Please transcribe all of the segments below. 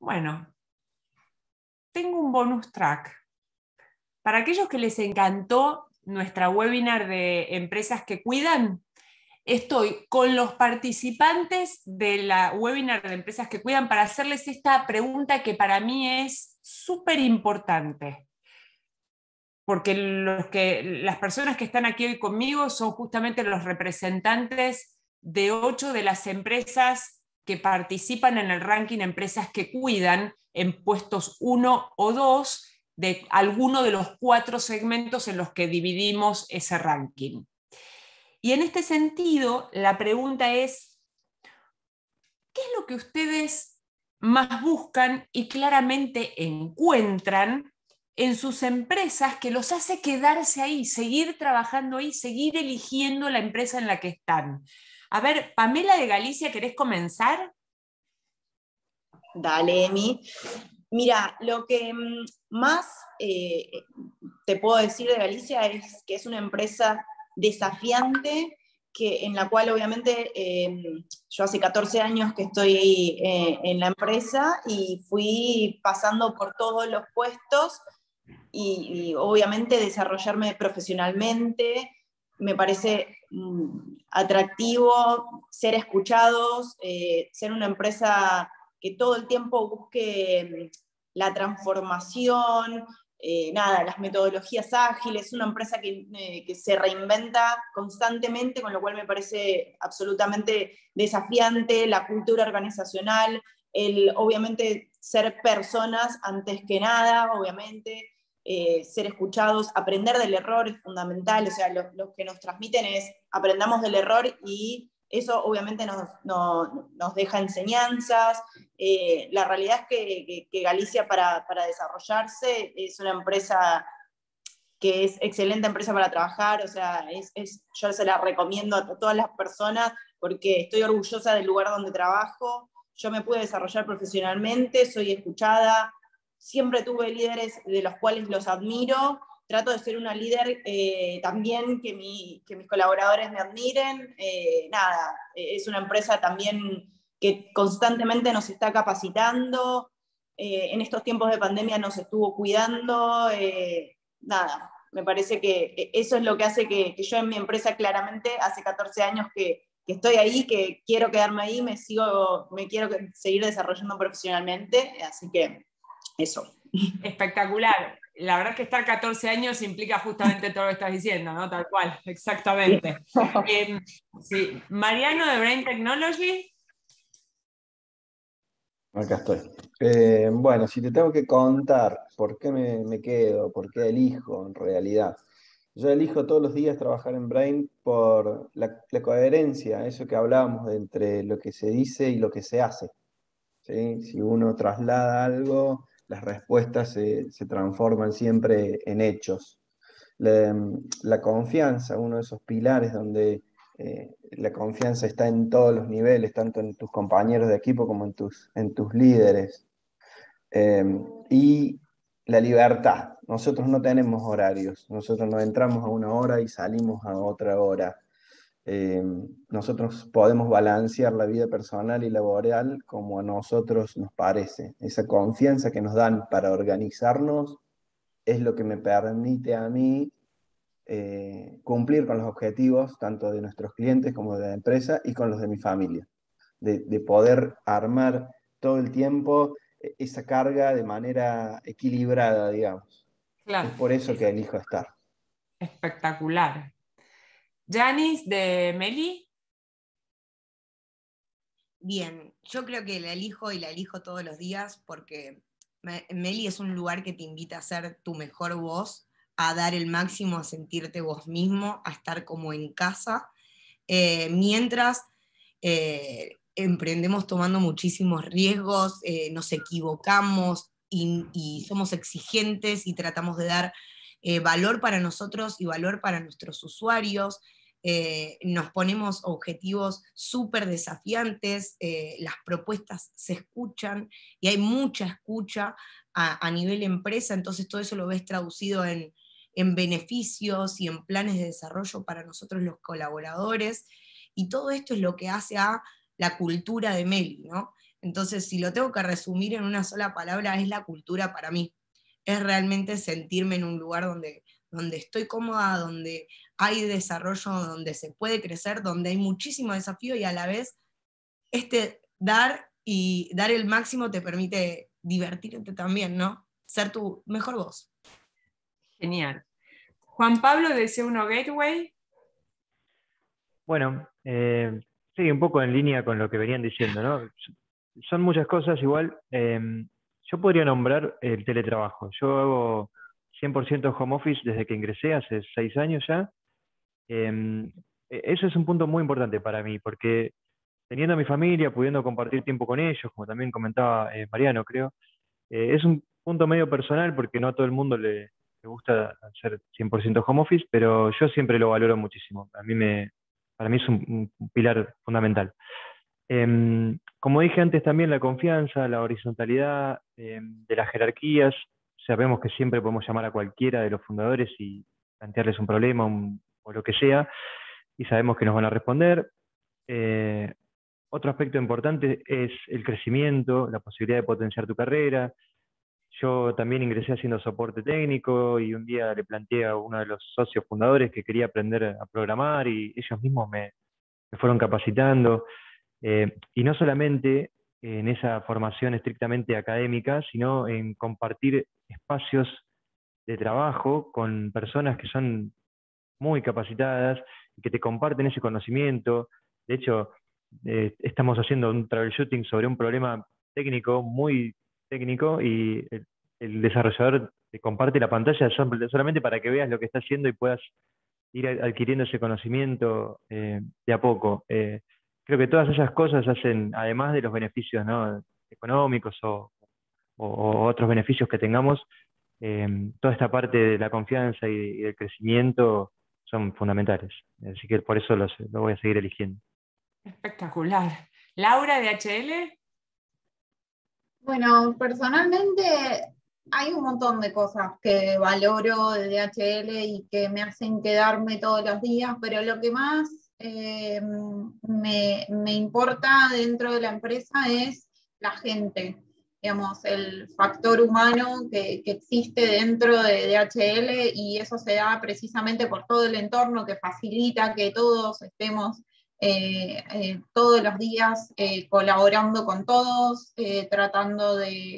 Bueno, tengo un bonus track. Para aquellos que les encantó nuestra webinar de empresas que cuidan, estoy con los participantes de la webinar de empresas que cuidan para hacerles esta pregunta que para mí es súper importante. Porque las personas que están aquí hoy conmigo son justamente los representantes de 8 de las empresas que participan en el ranking Empresas que Cuidan en puestos 1 o 2 de alguno de los 4 segmentos en los que dividimos ese ranking. Y en este sentido, la pregunta es, ¿qué es lo que ustedes más buscan y claramente encuentran en sus empresas que los hace quedarse ahí, seguir trabajando ahí, seguir eligiendo la empresa en la que están? A ver, Pamela de Galicia, ¿querés comenzar? Dale, Emi. Mira, lo que más te puedo decir de Galicia es que es una empresa desafiante, en la cual obviamente yo hace 14 años que estoy en la empresa y fui pasando por todos los puestos y obviamente desarrollarme profesionalmente. Me parece atractivo ser escuchados, ser una empresa que todo el tiempo busque la transformación, las metodologías ágiles, una empresa que se reinventa constantemente, con lo cual me parece absolutamente desafiante, la cultura organizacional, obviamente ser personas antes que nada, obviamente, ser escuchados, aprender del error es fundamental, o sea, lo que nos transmiten es aprendamos del error y eso obviamente nos deja enseñanzas. La realidad es que Galicia para desarrollarse es una empresa que es excelente empresa para trabajar, o sea, yo se la recomiendo a todas las personas porque estoy orgullosa del lugar donde trabajo, yo me pude desarrollar profesionalmente, soy escuchada, siempre tuve líderes de los cuales los admiro, trato de ser una líder también que mis colaboradores me admiren, es una empresa también que constantemente nos está capacitando, en estos tiempos de pandemia nos estuvo cuidando, me parece que eso es lo que hace que yo en mi empresa claramente, hace 14 años que estoy ahí, que quiero quedarme ahí, me quiero seguir desarrollando profesionalmente, así que eso. Espectacular. La verdad es que estar 14 años implica justamente todo lo que estás diciendo, ¿no? Tal cual, exactamente. Sí. Mariano de Brain Technology. Acá estoy. Bueno, si te tengo que contar por qué me quedo, por qué elijo en realidad. Yo elijo todos los días trabajar en Brain por la coherencia, eso que hablábamos de entre lo que se dice y lo que se hace. ¿Sí? Si uno traslada algo, las respuestas se transforman siempre en hechos. La confianza, uno de esos pilares donde la confianza está en todos los niveles, tanto en tus compañeros de equipo como en tus líderes. Y la libertad. Nosotros no tenemos horarios, nosotros no entramos a una hora y salimos a otra hora. Nosotros podemos balancear la vida personal y laboral como a nosotros nos parece. Esa confianza que nos dan para organizarnos es lo que me permite a mí cumplir con los objetivos tanto de nuestros clientes como de la empresa y con los de mi familia. De poder armar todo el tiempo esa carga de manera equilibrada, digamos. Claro. Es por eso que elijo estar. Espectacular. Janice de Meli. Bien, yo creo que la elijo todos los días porque Meli es un lugar que te invita a ser tu mejor voz, a dar el máximo, a sentirte vos mismo, a estar como en casa, mientras emprendemos tomando muchísimos riesgos, nos equivocamos y somos exigentes y tratamos de dar valor para nosotros y valor para nuestros usuarios. Nos ponemos objetivos súper desafiantes, las propuestas se escuchan y hay mucha escucha a nivel empresa, entonces todo eso lo ves traducido en beneficios y en planes de desarrollo para nosotros los colaboradores, y todo esto es lo que hace a la cultura de Meli, ¿no? Entonces, si lo tengo que resumir en una sola palabra, es la cultura para mí. Es realmente sentirme en un lugar donde estoy cómoda, donde hay desarrollo, donde se puede crecer, donde hay muchísimo desafío y a la vez dar y dar el máximo te permite divertirte también, ¿no? Ser tu mejor voz. Genial. Juan Pablo de C1 Gateway. Bueno, sí, un poco en línea con lo que venían diciendo, ¿no? Son muchas cosas igual. Yo podría nombrar el teletrabajo. Yo hago 100% home office desde que ingresé hace 6 años ya. Eso es un punto muy importante para mí, porque teniendo a mi familia, pudiendo compartir tiempo con ellos, como también comentaba Mariano, creo, es un punto medio personal porque no a todo el mundo le gusta hacer 100% home office, pero yo siempre lo valoro muchísimo. Para mí es un pilar fundamental. Como dije antes también, la confianza, la horizontalidad de las jerarquías. Sabemos que siempre podemos llamar a cualquiera de los fundadores y plantearles un problema o lo que sea, y sabemos que nos van a responder. Otro aspecto importante es el crecimiento, la posibilidad de potenciar tu carrera. Yo también ingresé haciendo soporte técnico y un día le planteé a uno de los socios fundadores que quería aprender a programar y ellos mismos me fueron capacitando. Y no solamente en esa formación estrictamente académica, sino en compartir espacios de trabajo con personas que son muy capacitadas y que te comparten ese conocimiento. De hecho, estamos haciendo un troubleshooting sobre un problema técnico, muy técnico, y el desarrollador te comparte la pantalla solamente para que veas lo que está haciendo y puedas ir adquiriendo ese conocimiento de a poco. Creo que todas esas cosas hacen, además de los beneficios, ¿no?, económicos o otros beneficios que tengamos, toda esta parte de la confianza y del crecimiento son fundamentales. Así que por eso lo voy a seguir eligiendo. Espectacular. Laura de HL. Bueno, personalmente hay un montón de cosas que valoro de DHL y que me hacen quedarme todos los días, pero lo que más me importa dentro de la empresa es la gente, digamos, el factor humano que existe dentro de DHL, y eso se da precisamente por todo el entorno que facilita que todos estemos todos los días colaborando con todos, tratando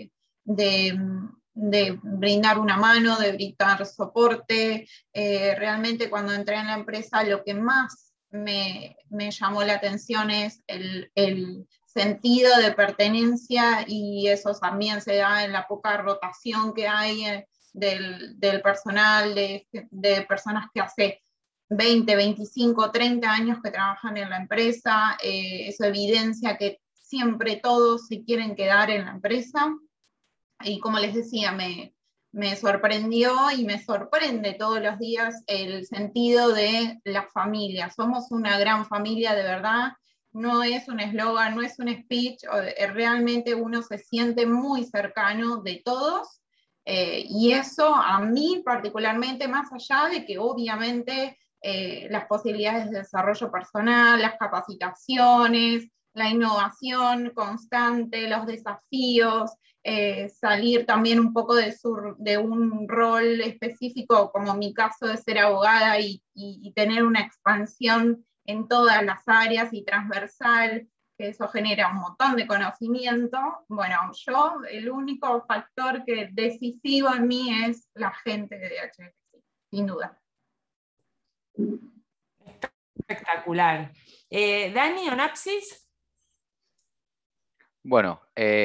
de brindar una mano, de brindar soporte. Realmente cuando entré en la empresa lo que más me llamó la atención es el sentido de pertenencia, y eso también se da en la poca rotación que hay del personal, de personas que hace 20, 25, 30 años que trabajan en la empresa. Eso evidencia que siempre todos se quieren quedar en la empresa, y como les decía, me sorprendió y me sorprende todos los días el sentido de la familia. Somos una gran familia de verdad, no es un eslogan, no es un speech, realmente uno se siente muy cercano de todos, y eso a mí particularmente, más allá de que obviamente las posibilidades de desarrollo personal, las capacitaciones, la innovación constante, los desafíos, salir también un poco de un rol específico, como mi caso de ser abogada, y tener una expansión en todas las áreas y transversal, que eso genera un montón de conocimiento. Bueno, el único factor que decisivo en mí es la gente de DHL, sin duda. Espectacular. Dani, Onapsis. Bueno,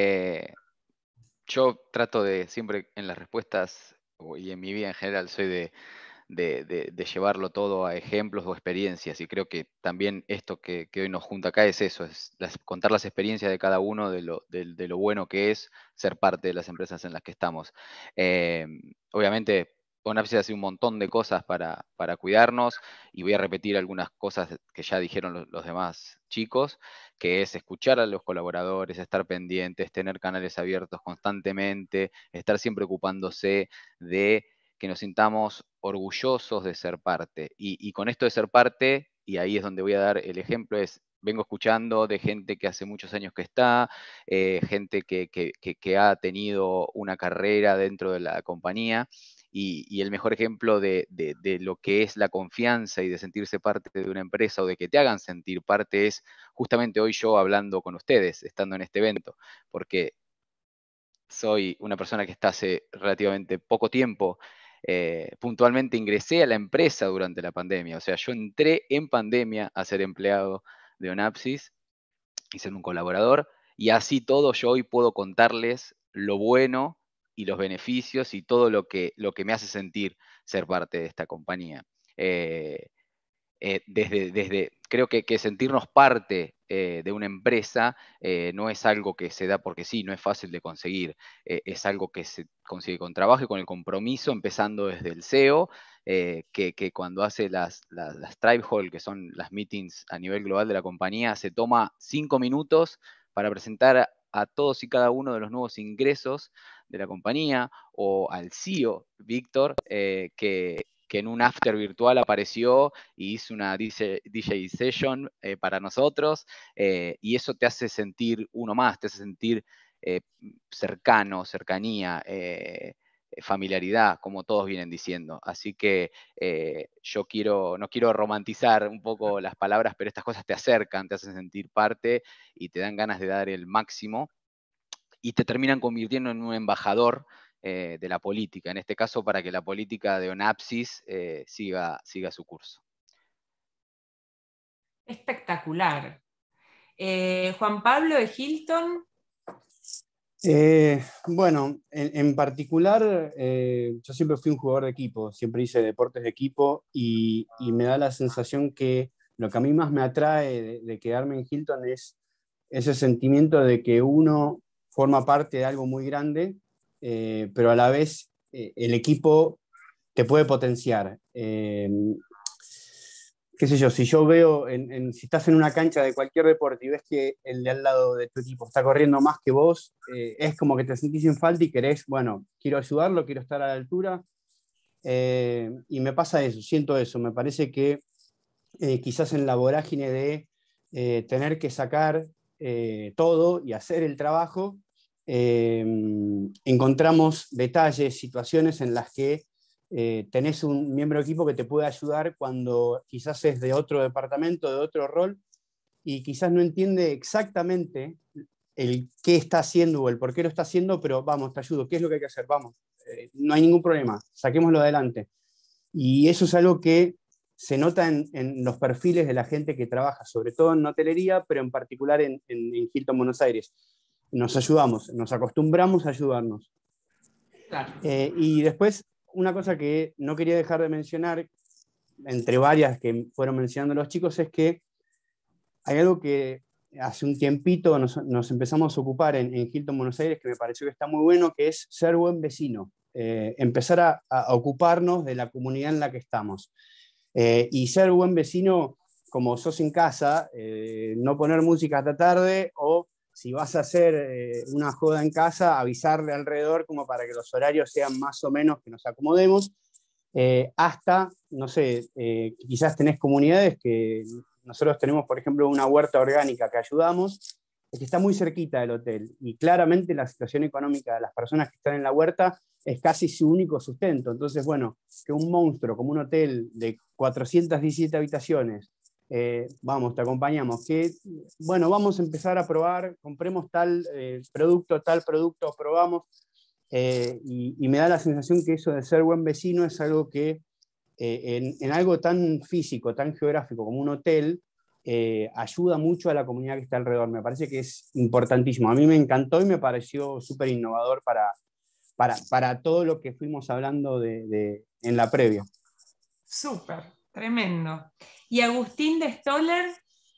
yo trato de siempre en las respuestas y en mi vida en general soy de llevarlo todo a ejemplos o experiencias, y creo que también esto que hoy nos junta acá es eso, es contar las experiencias de cada uno de lo bueno que es ser parte de las empresas en las que estamos. Obviamente, ONAPSIS hace un montón de cosas para cuidarnos, y voy a repetir algunas cosas que ya dijeron los demás chicos, que es escuchar a los colaboradores, estar pendientes, tener canales abiertos constantemente, estar siempre ocupándose de que nos sintamos orgullosos de ser parte. Y con esto de ser parte, y ahí es donde voy a dar el ejemplo, es vengo escuchando de gente que hace muchos años que está, gente que ha tenido una carrera dentro de la compañía, y el mejor ejemplo de lo que es la confianza y de sentirse parte de una empresa o de que te hagan sentir parte es justamente hoy yo hablando con ustedes, estando en este evento, porque soy una persona que está hace relativamente poco tiempo. Puntualmente ingresé a la empresa durante la pandemia, o sea, yo entré en pandemia a ser empleado de Onapsis y ser un colaborador, y así todo yo hoy puedo contarles lo bueno y los beneficios y todo lo que me hace sentir ser parte de esta compañía. Creo que sentirnos parte de una empresa no es algo que se da porque sí, no es fácil de conseguir, es algo que se consigue con trabajo y con el compromiso, empezando desde el CEO, que cuando hace las Tribe Hall, que son las meetings a nivel global de la compañía, se toma 5 minutos para presentar a todos y cada uno de los nuevos ingresos de la compañía, o al CEO, Víctor, que en un after virtual apareció y hizo una DJ session para nosotros, y eso te hace sentir uno más, te hace sentir cercano, cercanía, familiaridad, como todos vienen diciendo. Así que yo no quiero romantizar un poco las palabras, pero estas cosas te acercan, te hacen sentir parte y te dan ganas de dar el máximo y te terminan convirtiendo en un embajador de la política, en este caso para que la política de Onapsis siga su curso. Espectacular. Juan Pablo de Hilton. Bueno, en particular, yo siempre fui un jugador de equipo, siempre hice deportes de equipo y me da la sensación que lo que a mí más me atrae de quedarme en Hilton es ese sentimiento de que uno forma parte de algo muy grande, pero a la vez el equipo te puede potenciar. Qué sé yo, si yo veo, si estás en una cancha de cualquier deporte y ves que el de al lado de tu equipo está corriendo más que vos, es como que te sentís en falta y querés, bueno, quiero ayudarlo, quiero estar a la altura. Y me pasa eso, siento eso. Me parece que quizás en la vorágine de tener que sacar todo y hacer el trabajo, encontramos detalles, situaciones en las que tenés un miembro de equipo que te puede ayudar cuando quizás es de otro departamento, de otro rol, y quizás no entiende exactamente el qué está haciendo o el por qué lo está haciendo, pero vamos, te ayudo, ¿qué es lo que hay que hacer? Vamos, no hay ningún problema, saquémoslo adelante. Y eso es algo que se nota en los perfiles de la gente que trabaja, sobre todo en hotelería, pero en particular en Hilton Buenos Aires. Nos ayudamos, nos acostumbramos a ayudarnos. Claro. Y después, una cosa que no quería dejar de mencionar, entre varias que fueron mencionando los chicos, es que hay algo que hace un tiempito nos empezamos a ocupar en Hilton Buenos Aires, que me pareció que está muy bueno, que es ser buen vecino. Empezar a ocuparnos de la comunidad en la que estamos. Y ser buen vecino, como sos en casa, no poner música hasta tarde, o si vas a hacer una joda en casa, avisarle alrededor como para que los horarios sean más o menos que nos acomodemos, hasta, no sé, quizás tenés comunidades que nosotros tenemos, por ejemplo, una huerta orgánica que ayudamos, que está muy cerquita del hotel, y claramente la situación económica de las personas que están en la huerta es casi su único sustento. Entonces, bueno, que un monstruo como un hotel de 417 habitaciones, vamos, te acompañamos, que, bueno, vamos a empezar a probar, compremos tal producto, probamos, y me da la sensación que eso de ser buen vecino es algo que en algo tan físico, tan geográfico como un hotel, ayuda mucho a la comunidad que está alrededor. Me parece que es importantísimo. A mí me encantó y me pareció súper innovador para todo lo que fuimos hablando en la previa. Súper, tremendo. ¿Y Agustín de Stoller?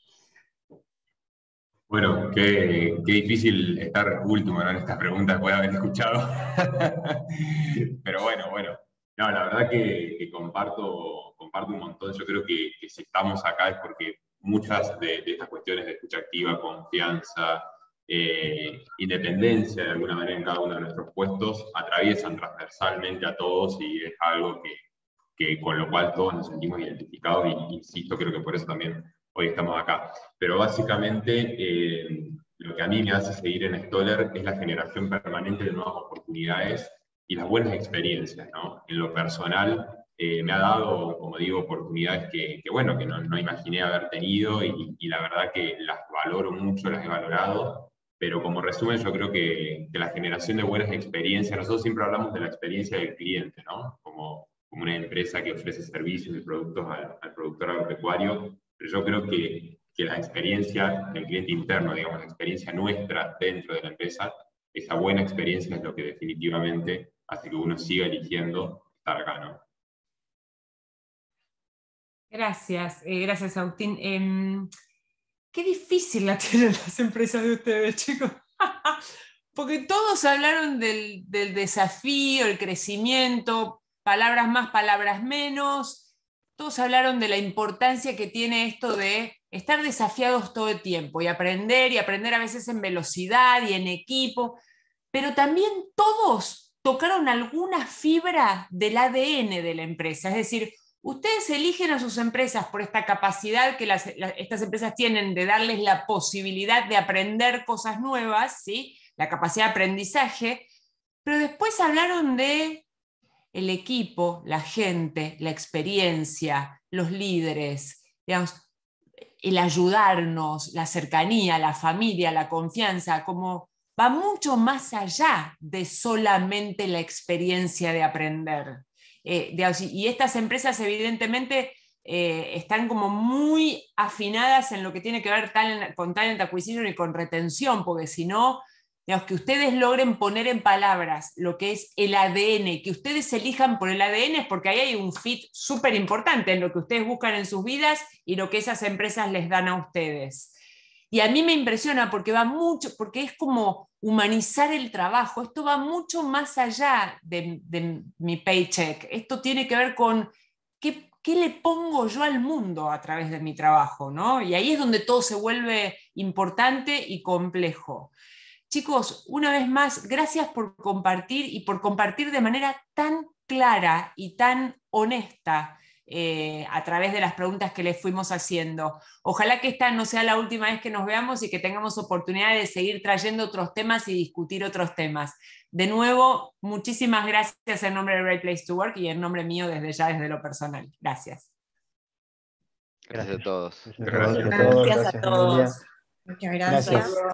Bueno, qué difícil estar último, ¿no?, en estas preguntas después de haber escuchado. Pero bueno. No, la verdad que comparto un montón. Yo creo que si estamos acá es porque muchas de estas cuestiones de escucha activa, confianza, independencia de alguna manera en cada uno de nuestros puestos atraviesan transversalmente a todos, y es algo que con lo cual todos nos sentimos identificados, y insisto, creo que por eso también hoy estamos acá. Pero básicamente lo que a mí me hace seguir en Stoller es la generación permanente de nuevas oportunidades y las buenas experiencias, ¿no? En lo personal, me ha dado, como digo, oportunidades que no imaginé haber tenido y la verdad que las valoro mucho, las he valorado, pero como resumen yo creo que la generación de buenas experiencias, nosotros siempre hablamos de la experiencia del cliente, ¿no? Como una empresa que ofrece servicios y productos al productor agropecuario, pero yo creo que la experiencia del cliente interno, digamos, la experiencia nuestra dentro de la empresa, esa buena experiencia es lo que definitivamente hace que uno siga eligiendo estar acá, ¿no? Gracias, gracias Agustín. Qué difícil la tienen las empresas de ustedes, chicos. Porque todos hablaron del desafío, el crecimiento, palabras más, palabras menos. Todos hablaron de la importancia que tiene esto de estar desafiados todo el tiempo y aprender a veces en velocidad y en equipo. Pero también todos tocaron alguna fibra del ADN de la empresa. Es decir, ustedes eligen a sus empresas por esta capacidad que estas empresas tienen de darles la posibilidad de aprender cosas nuevas, ¿sí? La capacidad de aprendizaje, pero después hablaron de el equipo, la gente, la experiencia, los líderes, digamos, el ayudarnos, la cercanía, la familia, la confianza, como va mucho más allá de solamente la experiencia de aprender. Y estas empresas evidentemente están como muy afinadas en lo que tiene que ver con talent acquisition y con retención, porque si no, digamos, que ustedes logren poner en palabras lo que es el ADN, que ustedes elijan por el ADN, es porque ahí hay un fit súper importante en lo que ustedes buscan en sus vidas y lo que esas empresas les dan a ustedes. Y a mí me impresiona porque va mucho, porque es como humanizar el trabajo. Esto va mucho más allá de mi paycheck. Esto tiene que ver con qué le pongo yo al mundo a través de mi trabajo, ¿no? Y ahí es donde todo se vuelve importante y complejo. Chicos, una vez más, gracias por compartir y por compartir de manera tan clara y tan honesta a través de las preguntas que les fuimos haciendo. Ojalá que esta no sea la última vez que nos veamos y que tengamos oportunidad de seguir trayendo otros temas y discutir otros temas. De nuevo, muchísimas gracias en nombre de Great Place to Work y en nombre mío desde lo personal. Gracias. Gracias a todos. Gracias a todos. Gracias a todos. Muchas gracias. Gracias.